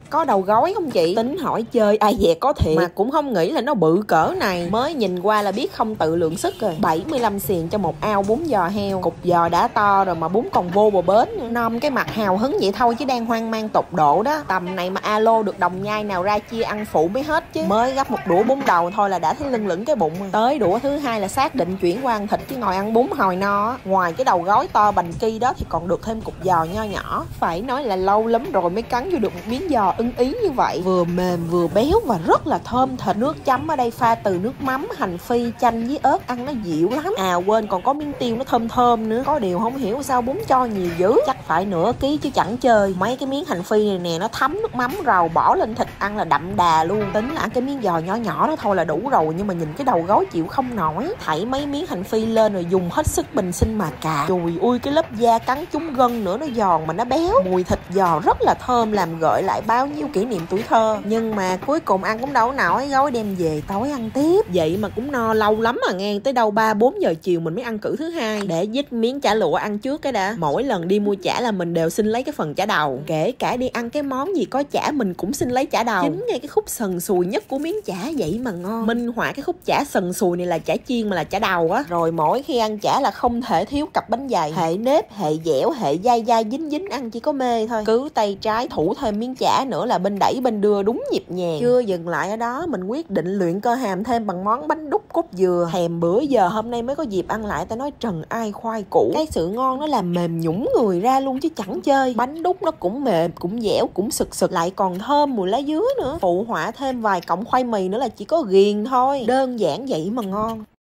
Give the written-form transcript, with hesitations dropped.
Có đầu gối không chị? Tính hỏi chơi ai dè có thiệt, mà cũng không nghĩ là nó bự cỡ này. Mới nhìn qua là biết không tự lượng sức rồi. 75 xiền cho một ao bún giò heo. Cục giò đã to rồi mà bún còn vô bò bến nữa. Nom cái mặt hào hứng vậy thôi chứ đang hoang mang tột độ đó. Tầm này mà alo được đồng nhai nào ra chia ăn phụ mới hết chứ. Mới gắp một đũa bún đầu thôi là đã thấy lưng lửng cái bụng. Tới đũa thứ hai là xác định chuyển qua ăn thịt chứ ngồi ăn bún hồi no. Ngoài cái đầu gối to bành ki đó thì còn được thêm cục giò nho nhỏ. Phải nói là lâu lắm rồi mới cắn vô được một miếng giò ưng ý như vậy. Vừa mềm vừa béo và rất là thơm thịt. Nước chấm ở đây pha từ nước mắm, hành phi, chanh với ớt, ăn nó dịu lắm. À quên còn có miếng tiêu nó thơm thơm nữa. Có điều không hiểu sao bún cho nhiều dữ. Chắc phải nửa ký chứ chẳng chơi. Mấy cái miếng hành phi này nè nó thấm nước mắm rau bỏ lên thịt ăn là đậm đà luôn. Tính là ăn cái miếng giò nhỏ nhỏ đó thôi là đủ rồi, nhưng mà nhìn cái đầu gối chịu không nổi. Thảy mấy miếng hành phi lên rồi dùng hết sức bình sinh mà cà. Chùi ui cái lớp da cắn trúng gân nữa, nó giòn mà nó béo. Mùi thịt giò rất là thơm, làm gợi lại bao nhiêu kỷ niệm tuổi thơ. Nhưng mà cuối cùng ăn cũng đâu nổi, gói đem về tối ăn tiếp. Vậy mà cũng no lâu lắm mà nghe, tới đâu 3-4 giờ chiều mình mới ăn cử thứ hai. Để dít miếng chả lụa ăn trước cái đã. Mỗi lần đi mua chả là mình đều xin lấy cái phần chả đầu. Kể cả đi ăn cái món gì có chả mình cũng xin lấy chả đầu. Chính ngay cái khúc sần sùi nhất của miếng chả vậy mà ngon. Minh họa cái khúc chả sần sùi này là chả chiên mà là chả đầu á. Rồi mỗi khi ăn chả là không thể thiếu cặp bánh dày. Hệ nếp, hệ dẻo, hệ dai dai dính dính ăn chỉ có mê thôi. Cứ tay trái thủ thêm miếng chả nữa là bên đẩy bên đưa đúng nhịp nhàng. Chưa dừng lại ở đó, mình quyết định luyện cơ hàm thêm bằng món bánh đúc cốt dừa. Thèm bữa giờ hôm nay mới có dịp ăn lại, ta nói trần ai khoai củ. Cái sự ngon nó làm mềm nhũng người ra luôn chứ chẳng chơi. Bánh đúc nó cũng mềm, cũng dẻo, cũng sực sực, lại còn thơm mùi lá dứa nữa. Phụ họa thêm vài cọng khoai mì nữa là chỉ có ghiền thôi. Đơn giản vậy mà ngon.